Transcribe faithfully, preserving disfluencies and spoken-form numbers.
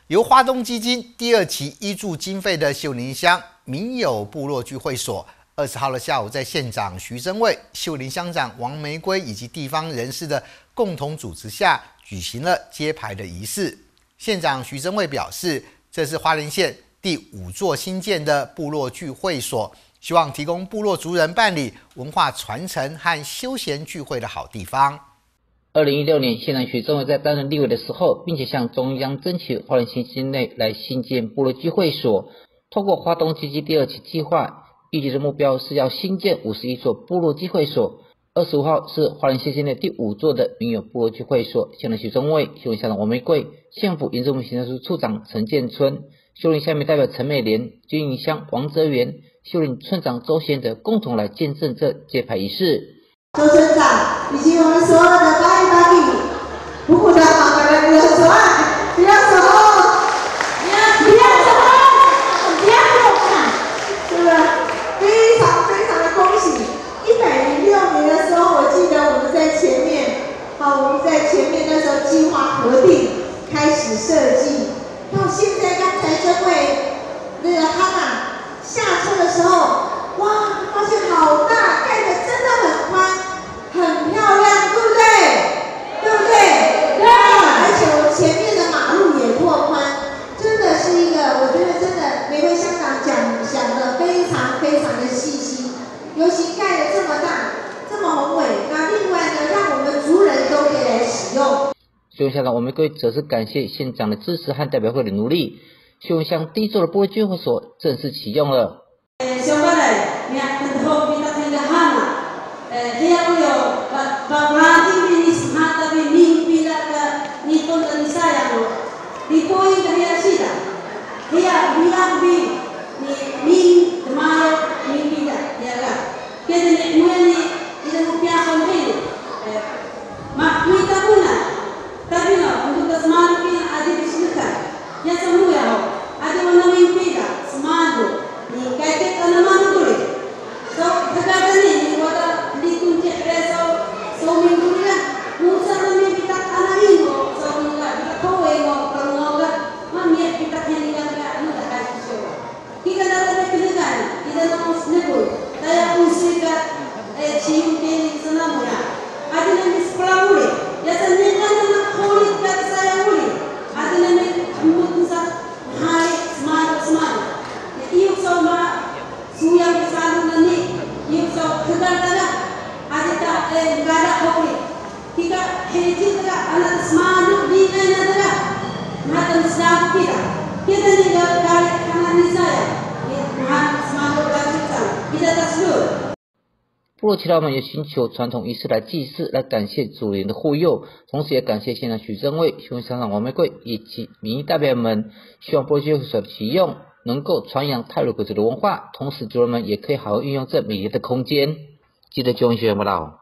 由花东基金第二期挹注经费的秀林乡民友部落聚会所，二十号的下午，在县长徐榛蔚、秀林乡长王玫瑰以及地方人士的共同主持下，举行了揭牌的仪式。县长徐榛蔚表示，这是花莲县第五座新建的部落聚会所，希望提供部落族人办理文化传承和休闲聚会的好地方。 二零一六年，县长徐榛蔚在担任立委的时候，并且向中央争取花莲县境内来新建部落聚会所。透过花东基金第二期计划，预计的目标是要新建五十一所部落聚会所。二十五号是花莲县境内第五座的民友部落聚会所，县长徐榛蔚、秀林乡长王玫瑰、县府原住民行政处处长陈建春、秀林乡民代表陈美莲、军营乡王泽元、秀林村长周贤德共同来见证这揭牌仪式。 周村长以及我们所有的巴黎巴黎，虎虎的好的人，不要说爱，不要说哦，不要不要说哦，不要说看，是不是？非常非常的恭喜！一百零六年的时候，我记得我们在前面，好，我们在前面那时候计划核定，开始设计，到现在刚才这位那个哈娜下车的时候，哇，发现好大，盖的真的很宽。很漂亮，对不对？对不对？对。而且我前面的马路也拓宽，真的是一个，我觉得真的每位乡长讲讲的非常非常的细心，尤其盖的这么大，这么宏伟。那另外呢，让我们族人都可以来使用。 秀林乡长王玫瑰则是感谢县长的支持和代表会的努力，秀林乡第一座的部落聚会所正式启用了。 Eh, kaya ko yo, pag-ranting binis mata bining pila ka nito na nisaya mo, dito ay kaya sila. Kaya bilang bi ni min tamayo min pila, kaya ka. Kaya ni muna ni ilang upiakan kayo. Makita mo na, tabi na, untuk kasmano pila adi bisita. Ya sa muya ho, adi mo na min pila, smano, ni kaya ka naman tuloy. So, kagada ni, ni wala 部落耆老们也寻求传统仪式来祭祀，来感谢祖灵的护佑，同时也感谢县长徐榛蔚、秀林乡长王玫瑰以及民意代表们，希望部落聚会所的启用能够传扬太鲁阁族的文化，同时族人们也可以好好运用这美丽的空间。记得就文学报道。